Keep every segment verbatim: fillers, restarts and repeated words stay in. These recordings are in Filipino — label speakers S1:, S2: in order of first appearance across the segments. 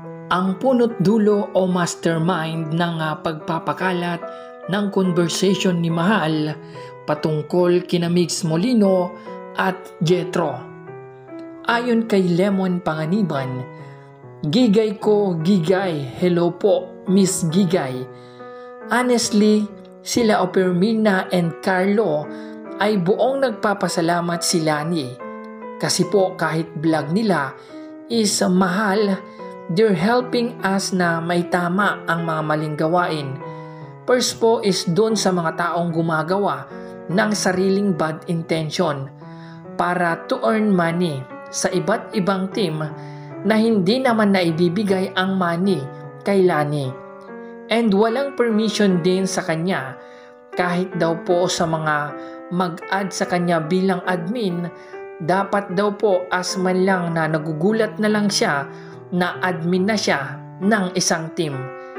S1: ang punot dulo o mastermind ng uh, pagpapakalat ng conversation ni Mahal patungkol kina Mygz Molino at Jethro. Ayon kay Lemon Panganiban, "Gigay ko, Gigay, hello po, Miss Gigay. Honestly, sila Opermina and Carlo ay buong nagpapasalamat sila ni. Kasi po kahit vlog nila is Mahal, they're helping us na may tama ang mga maling gawain. First po is doon sa mga taong gumagawa ng sariling bad intention para to earn money sa iba't ibang team na hindi naman naibibigay ang money kay Lani. And walang permission din sa kanya kahit daw po sa mga mag-add sa kanya bilang admin, dapat daw po as man lang na nagugulat na lang siya na admin na siya ng isang team.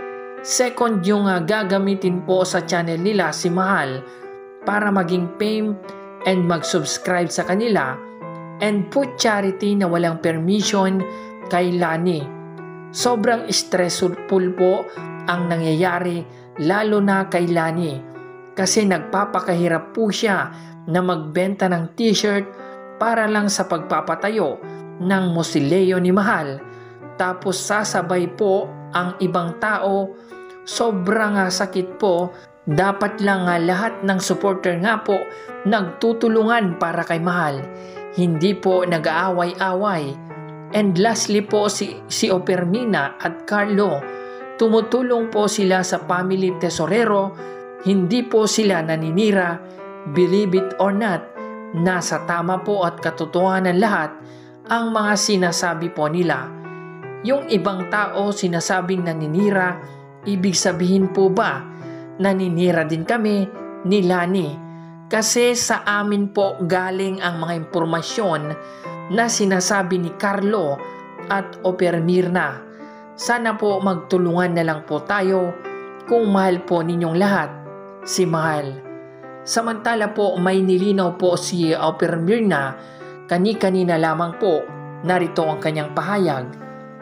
S1: Second, yung uh, gagamitin po sa channel nila si Mahal para maging fame and mag-subscribe sa kanila and put charity na walang permission kay Lani. Sobrang stressful po ang nangyayari lalo na kay Lani kasi nagpapakahirap po siya na magbenta ng t-shirt para lang sa pagpapatayo ng mausoleo ni Mahal. Tapos sasabay po ang ibang tao, sobrang sakit po. Dapat lang nga lahat ng supporter nga po nagtutulungan para kay Mahal, hindi po nag-aaway-away. And lastly po si, si Opermina at Carlo, tumutulong po sila sa family tesorero, hindi po sila naninira. Believe it or not, nasa tama po at katotohanan lahat ang mga sinasabi po nila. Yung ibang tao sinasabing naninira, ibig sabihin po ba naninira din kami ni Lani? Kasi sa amin po galing ang mga impormasyon na sinasabi ni Carlo at Opermirna. Sana po magtulungan na lang po tayo kung mahal po ninyong lahat si Mahal. Samantala po may nilinaw po si Opermirna, kani-kanina lamang po, narito ang kanyang pahayag.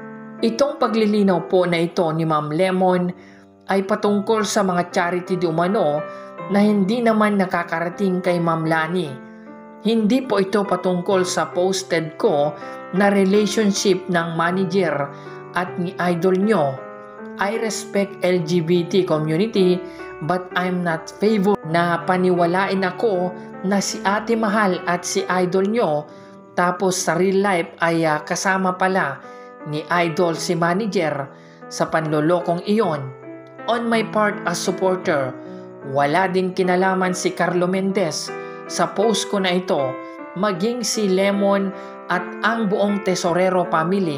S1: Itong paglilinaw po na ito ni Ma'am Lemon ay patungkol sa mga charity di umano na hindi naman nakakarating kay Ma'am Lani. Hindi po ito patungkol sa posted ko na relationship ng manager at ni idol nyo. I respect L G B T community but I'm not favor na paniwalain ako na si Ate Mahal at si idol nyo tapos sa real life ay uh, kasama pala ni idol si manager sa panlolokong iyon. On my part as supporter, wala din kinalaman si Carlo Mendez sa post ko na ito, maging si Lemon at ang buong tesorero family.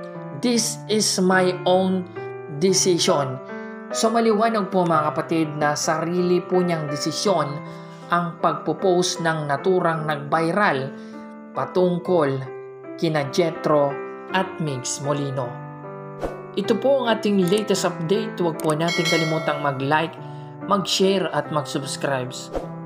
S1: This is my own decision. So maliwanag po mga kapatid na sarili po niyang desisyon ang pagpo-post ng naturang nag-viral patungkol kina Jethro at Mygz Molino. Ito po ang ating latest update. Huwag po natin kalimutang mag-like, mag-share at mag-subscribe.